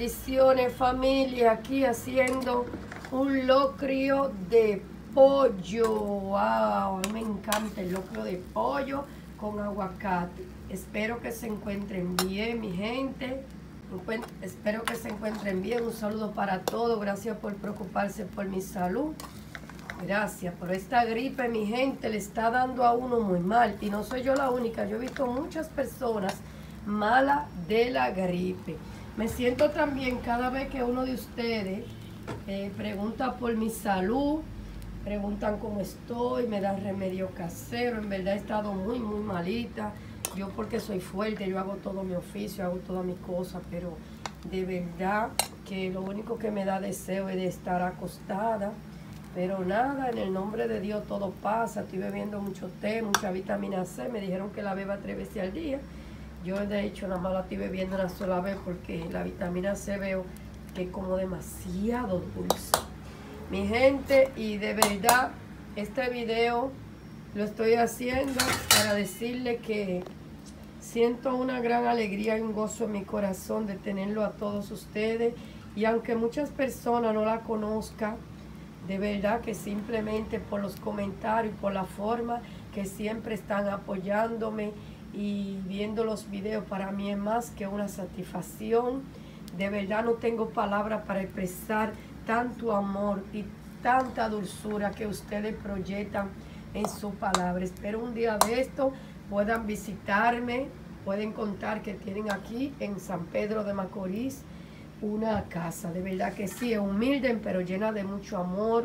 Bendiciones, familia, aquí haciendo un locrio de pollo. Wow, a mí me encanta el locrio de pollo con aguacate. Espero que se encuentren bien, mi gente. Espero que se encuentren bien. Un saludo para todos. Gracias por preocuparse por mi salud. Gracias por esta gripe, mi gente, le está dando a uno muy mal. Y no soy yo la única. Yo he visto muchas personas malas de la gripe. Me siento también cada vez que uno de ustedes pregunta por mi salud, preguntan cómo estoy, me dan remedio casero. En verdad he estado muy malita. Yo porque soy fuerte, yo hago todo mi oficio, hago todas mis cosas, pero de verdad que lo único que me da deseo es de estar acostada. Pero nada, en el nombre de Dios todo pasa. Estoy bebiendo mucho té, mucha vitamina C. Me dijeron que la beba 3 veces al día. Yo de hecho nada más la estoy bebiendo una sola vez porque la vitamina C veo que es como demasiado dulce. Mi gente, y de verdad este video lo estoy haciendo para decirle que siento una gran alegría y un gozo en mi corazón de tenerlo a todos ustedes. Y aunque muchas personas no la conozcan, de verdad que simplemente por los comentarios, por la forma que siempre están apoyándome y viendo los videos, para mí es más que una satisfacción. De verdad no tengo palabras para expresar tanto amor y tanta dulzura que ustedes proyectan en su palabra. Espero un día de esto puedan visitarme, pueden contar que tienen aquí en San Pedro de Macorís una casa, de verdad que sí, es humilde, pero llena de mucho amor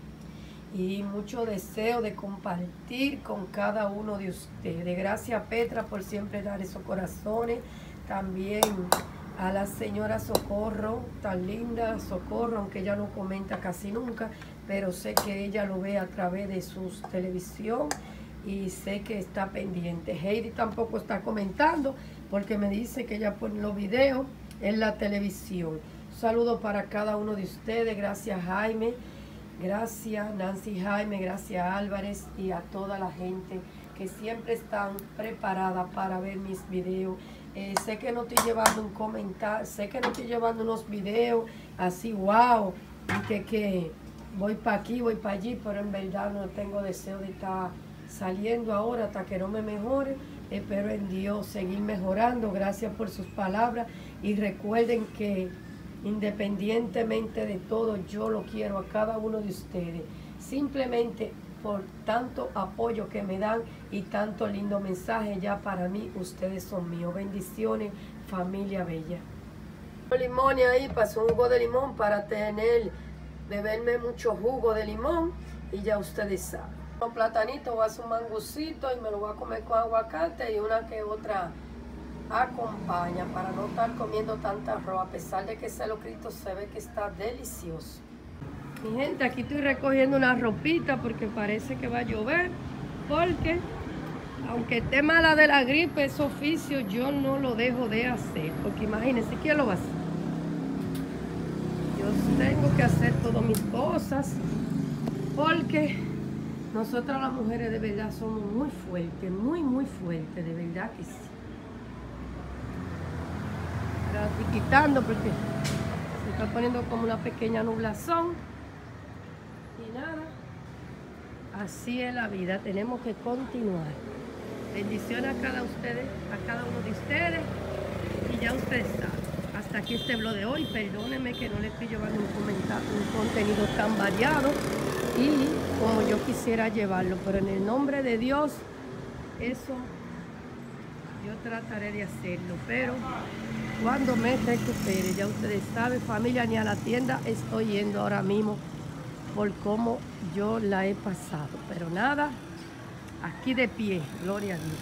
y mucho deseo de compartir con cada uno de ustedes. Gracias, Petra, por siempre dar esos corazones. También a la señora Socorro, tan linda Socorro, aunque ella no comenta casi nunca, pero sé que ella lo ve a través de su televisión y sé que está pendiente. Heidi tampoco está comentando porque me dice que ella pone los videos en la televisión. Un saludo para cada uno de ustedes. Gracias, Jaime. Gracias, Nancy Jaime. Gracias, Álvarez. Y a toda la gente que siempre están preparadas para ver mis videos. Sé que no estoy llevando un comentario. Sé que no estoy llevando unos videos así, wow. Y que voy para aquí, voy para allí. Pero en verdad no tengo deseo de estar saliendo ahora hasta que no me mejore. Espero en Dios seguir mejorando. Gracias por sus palabras. Y recuerden que independientemente de todo, yo lo quiero a cada uno de ustedes. Simplemente por tanto apoyo que me dan y tanto lindo mensaje, ya para mí ustedes son míos. Bendiciones, familia bella. Limón y ahí pasó un jugo de limón para beberme mucho jugo de limón y ya ustedes saben. Un platanito, voy a hacer un mangucito y me lo voy a comer con aguacate y una que otra acompaña para no estar comiendo tanta arroz, a pesar de que ese locrito se ve que está delicioso. Mi gente, aquí estoy recogiendo una ropita porque parece que va a llover, porque aunque esté mala de la gripe, ese oficio yo no lo dejo de hacer, porque imagínense, ¿quién lo va a hacer? Yo tengo que hacer todas mis cosas, porque nosotras las mujeres de verdad somos muy fuertes, muy fuertes, de verdad que sí. Ahora estoy quitando porque se está poniendo como una pequeña nublazón. Y nada, así es la vida, tenemos que continuar. Bendiciones a cada uno de ustedes. Y ya ustedes saben, hasta aquí este vlog de hoy. Perdónenme que no les estoy llevando un contenido tan variado y como yo quisiera llevarlo, pero en el nombre de Dios, eso yo trataré de hacerlo, pero cuando me recupere, ya ustedes saben, familia, ni a la tienda estoy yendo ahora mismo por cómo yo la he pasado, pero nada, aquí de pie, gloria a Dios.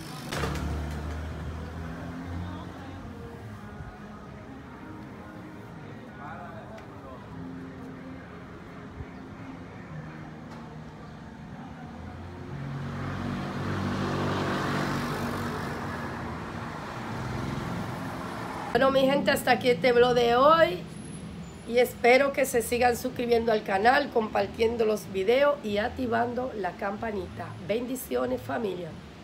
Bueno, mi gente, hasta aquí este vlog de hoy y espero que se sigan suscribiendo al canal, compartiendo los videos y activando la campanita. Bendiciones, familia.